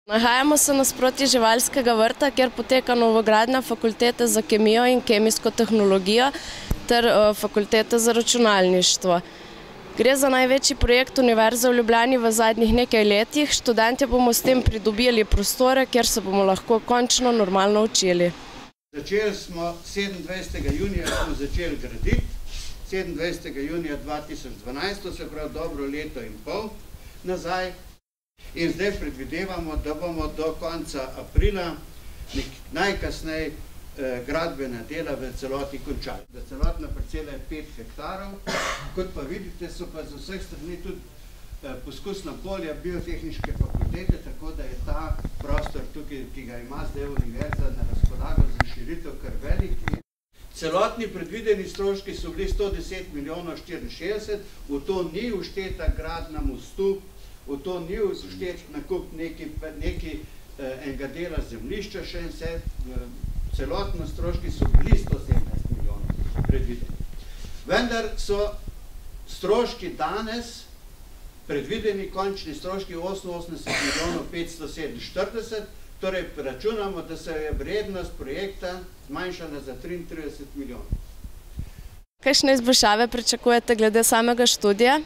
Nahajamo se nasproti živalskega vrta, kjer poteka novogradnja Fakultete za kemijo in kemijsko tehnologijo ter Fakultete za računalništvo. Gre za največji projekt Univerze v Ljubljani v zadnjih nekaj letih. Študentje bomo s tem pridobili prostore, kjer se bomo lahko končno normalno učili. Začeli smo 27. junija začeli graditi, 27. junija 2012, to se pravi dobro leto in pol nazaj. In zdaj predvidevamo, da bomo do konca aprila najkasneje gradbena dela v celoti končali. Celotna parcela je 5 hektarov, kot pa vidite, so pa z vseh strani tudi poskusna polja biotehniške fakultete, tako da je ta prostor tukaj, ki ga ima zdaj univerza na razpolago za širitev, kar velik. Celotni predvideni stroški so bili 110 milijonov 64, v to ni ušteta gradnja mostu, v to ni vštet nakup enega dela zemljišča, še in vse, celotno stroški so bili 117 milijonov predvideni. Vendar so stroški danes, predvideni končni stroški 88 milijonov 547, torej računamo, da se je vrednost projekta zmanjšana za 33 milijonov. Kakšne izboljšave pričakujete glede samega študija?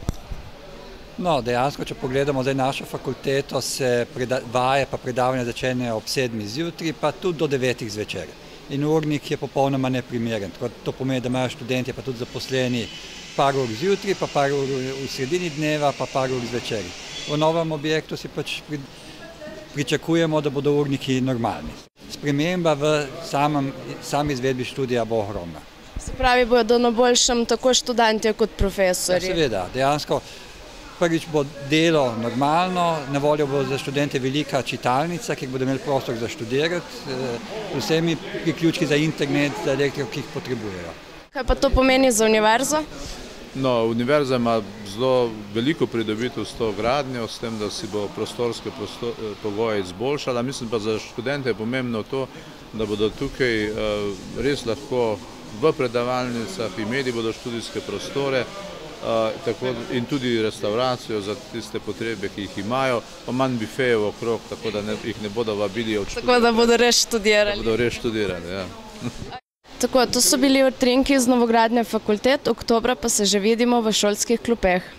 No, dejansko, če pogledamo zdaj našo fakulteto, se vaje pa predavanja začenjajo ob 7. zjutraj, pa tudi do 9. zvečer. In urnik je popolnoma neprimeren. To pomeni, da imajo študentje pa tudi zaposleni par ur zjutraj, pa par ur v sredini dneva, pa par ur zvečer. V novem objektu si pač pričakujemo, da bodo urniki normalni. Sprememba v sami izvedbi študija bo ogromna. Se pravi, bodo na boljšem tako študentje kot profesorji? Seveda, dejansko. Prvič bo delo normalno, na voljo bo za študente velika čitalnica, ki bodo imeli prostor za študirati, z vsemi priključki za internet, za elektriko, ki jih potrebujejo. Kaj pa to pomeni za univerzo? No, univerza ima zelo veliko pridobitev s to gradnjo, s tem, da si bo prostorske pogoje izboljšala. Mislim pa za študente je pomembno to, da bodo tukaj res lahko v predavalnicah imeli bodo študijske prostore, in tudi restauracijo za tiste potrebe, ki jih imajo, pa manj bifejev okrog, tako da jih ne bodo vabili odštudirati. Tako da bodo res študirali. Da bodo res študirali, ja. Tako, to so bili utrinki iz novogradnje fakultet, oktobra pa se že vidimo v šolskih klopeh.